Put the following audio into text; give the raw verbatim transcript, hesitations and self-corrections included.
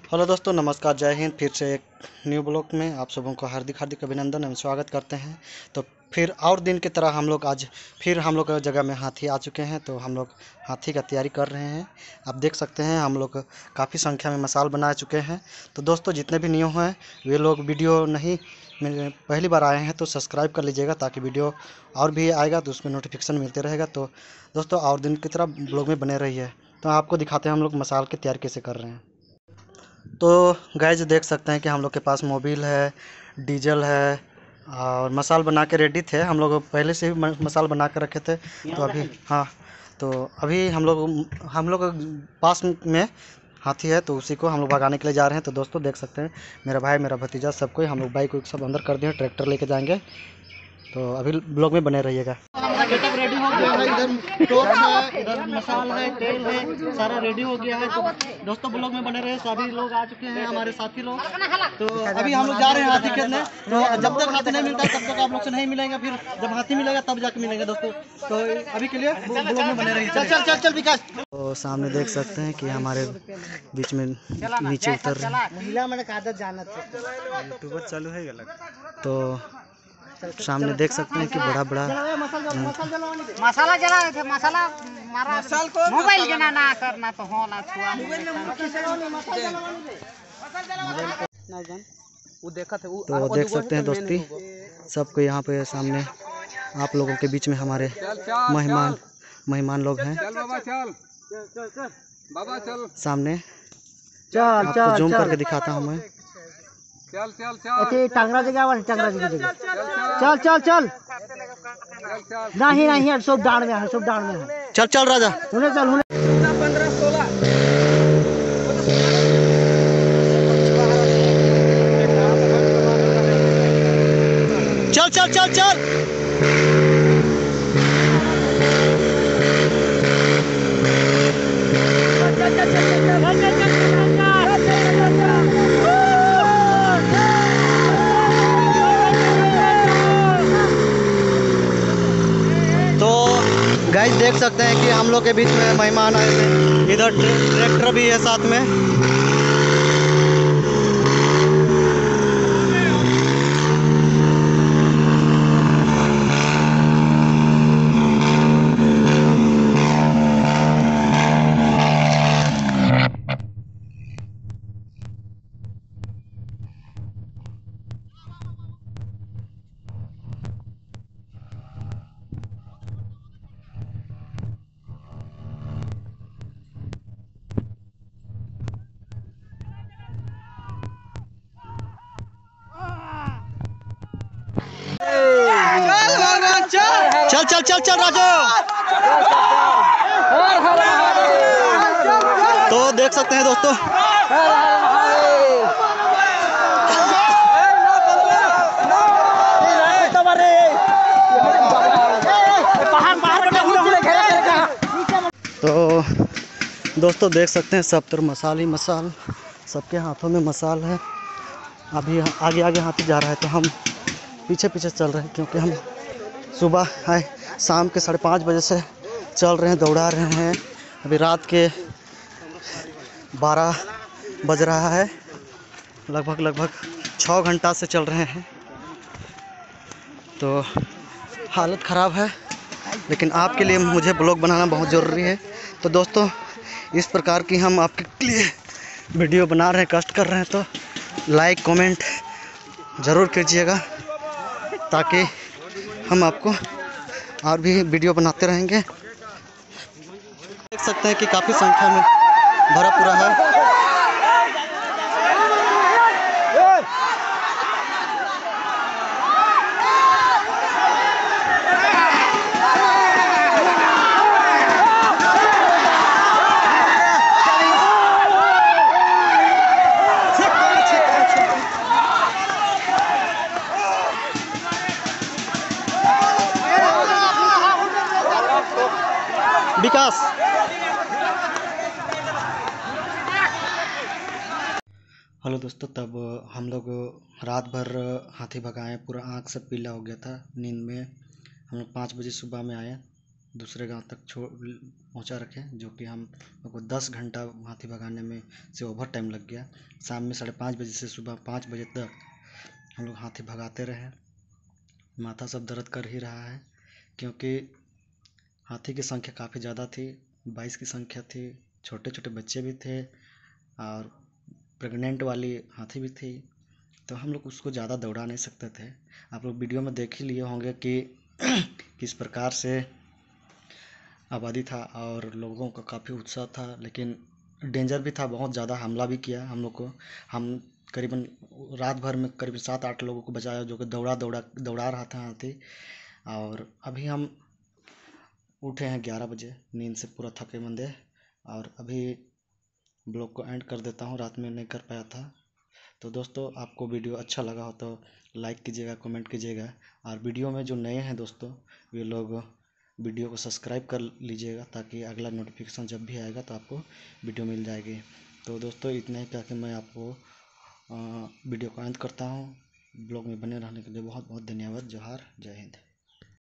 Hello दोस्तों, नमस्कार, जय हिंद। फिर से एक न्यू ब्लॉग में आप सबों को हार्दिक हार्दिक अभिनंदन एवं स्वागत करते हैं। तो फिर और दिन की तरह हम लोग आज फिर हम लोग जगह में हाथी आ चुके हैं। तो हम लोग हाथी का तैयारी कर रहे हैं। आप देख सकते हैं हम लोग काफ़ी संख्या में मसाल बना चुके हैं। तो दोस्तों, जितने भी न्यू हैं वे लोग वीडियो नहीं पहली बार आए हैं तो सब्सक्राइब कर लीजिएगा, ताकि वीडियो और भी आएगा तो उसमें नोटिफिकेशन मिलते रहेगा। तो दोस्तों, और दिन की तरह ब्लॉग में बने रहिए। तो आपको दिखाते हैं हम लोग मसाल की तैयारी कैसे कर रहे हैं। तो गाइस देख सकते हैं कि हम लोग के पास मोबिल है, डीजल है और मसाल बना के रेडी थे। हम लोग पहले से ही मसाल बना के रखे थे। तो अभी हाँ, तो अभी हम लोग हम लोग पास में हाथी है, तो उसी को हम लोग भगाने के लिए जा रहे हैं। तो दोस्तों देख सकते हैं, मेरा भाई, मेरा भतीजा, सबको हम लोग बाइक सब अंदर कर दिए, ट्रैक्टर लेके जाएंगे। तो अभी ब्लॉग में बने रहिएगा। गेटअप रेडी हो गया है, इधर टॉर्च है, इधर मसाल है, तेल है, सारा रेडी हो गया है। तो दोस्तों ब्लॉग में बने रहे। सभी लोग आ चुके हैं, हमारे साथी लोग। तो अभी हम लोग जा रहे हैं हाथी खेलने। तो जब तक हाथी नहीं मिलता तब तक आप लोग से नहीं मिलेंगे, फिर जब हाथी मिलेगा तब जाके मिलेंगे दोस्तों। तो अभी के लिए ब्लॉग में बने रहिए। चल चल चल चल विकास। तो सामने देख सकते हैं कि हमारे बीच में नीचे उतर रहे हैं। महिला मैंने आदत जाना यूट्यूबर चालू है गलत। तो सामने देख सकते हैं कि बड़ा बड़ा मसाला जला थे, मसाला मारा मोबाइल के ना ना करना तो हो ना छुआ वो देखा थे। तो देख सकते हैं दोस्ती, सबको यहाँ पे सामने आप लोगों के बीच में हमारे मेहमान मेहमान लोग हैं। सामने आपको जूम करके दिखाता हूँ मैं। चल चल चल टांगरा जगह वाली टांगरा जगह चल चल चल नहीं नहीं सब डांड में है, सब डांड में है। चल चल राजा, हुने चल हुने पंद्रह सोलह चल चल चल चल। गाइस देख सकते हैं कि हम लोग के बीच में मेहमान आए थे। इधर ट्रैक्टर भी है साथ में। चल चल चल चल राजू। तो देख सकते हैं दोस्तों, तो दोस्तों देख सकते हैं सब तरफ मसाल ही मसाल, सबके हाथों में मसाल है। अभी आगे आगे हाथी जा रहा है तो हम पीछे पीछे चल रहे हैं, क्योंकि हम सुबह आए शाम के साढ़े पाँच बजे से चल रहे हैं, दौड़ा रहे हैं। अभी रात के बारह बज रहा है, लगभग लगभग छः घंटा से चल रहे हैं। तो हालत ख़राब है, लेकिन आपके लिए मुझे ब्लॉग बनाना बहुत ज़रूरी है। तो दोस्तों, इस प्रकार की हम आपके लिए वीडियो बना रहे हैं, कष्ट कर रहे हैं। तो लाइक कमेंट ज़रूर कीजिएगा, ताकि हम आपको और भी वीडियो बनाते रहेंगे। देख सकते हैं कि काफ़ी संख्या में भरा पूरा है। विकास, हेलो दोस्तों। तब हम लोग रात भर हाथी भगाए, पूरा आँख सब पीला हो गया था नींद में। हम लोग पाँच बजे सुबह में आए, दूसरे गांव तक छोड़ पहुंचा रखें, जो कि हम लोग को दस घंटा हाथी भगाने में से ओवर टाइम लग गया। शाम में साढ़े पाँच बजे से सुबह पाँच बजे तक हम लोग हाथी भगाते रहे। माथा सब दर्द कर ही रहा है, क्योंकि हाथी की संख्या काफ़ी ज़्यादा थी, बाईस की संख्या थी। छोटे छोटे बच्चे भी थे और प्रेग्नेंट वाली हाथी भी थी, तो हम लोग उसको ज़्यादा दौड़ा नहीं सकते थे। आप लोग वीडियो में देख ही लिए होंगे कि किस प्रकार से आबादी था और लोगों का काफ़ी उत्साह था, लेकिन डेंजर भी था, बहुत ज़्यादा हमला भी किया हम लोग को। हम करीबन रात भर में करीब सात आठ लोगों को बचाया, जो कि दौड़ा दौड़ा दौड़ा रहा था हाथी। और अभी हम उठे हैं ग्यारह बजे नींद से पूरा थके मंदे, और अभी ब्लॉग को एंड कर देता हूँ, रात में नहीं कर पाया था। तो दोस्तों, आपको वीडियो अच्छा लगा हो तो लाइक कीजिएगा, कमेंट कीजिएगा, और वीडियो में जो नए हैं दोस्तों, वे लोग वीडियो को सब्सक्राइब कर लीजिएगा, ताकि अगला नोटिफिकेशन जब भी आएगा तो आपको वीडियो मिल जाएगी। तो दोस्तों, इतना ही कह के मैं आपको वीडियो को अंत करता हूँ। ब्लॉग में बने रहने के लिए बहुत बहुत धन्यवाद। जोहार, जय हिंद।